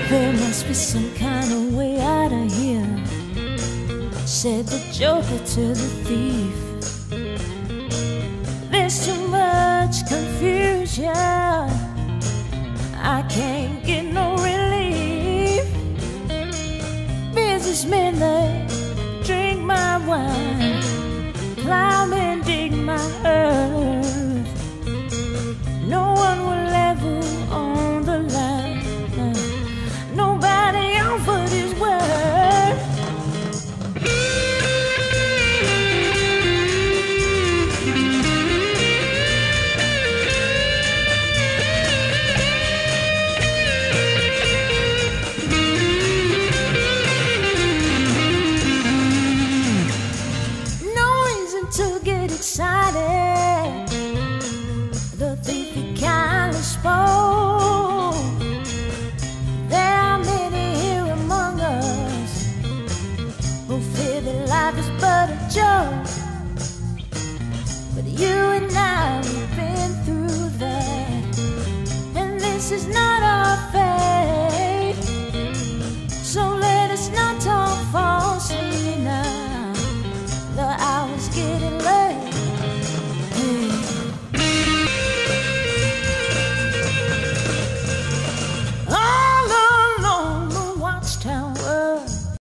There must be some kind of way out of here, said the joker to the thief. There's too much confusion, I can't get no relief. Businessmen, they drink my wine, plowmen dig my earth. No one will ever own the land, nobody offered his word. No reason to get excited, the thief he kindly spoke. There are many here among us who fear that life is but a joke, but you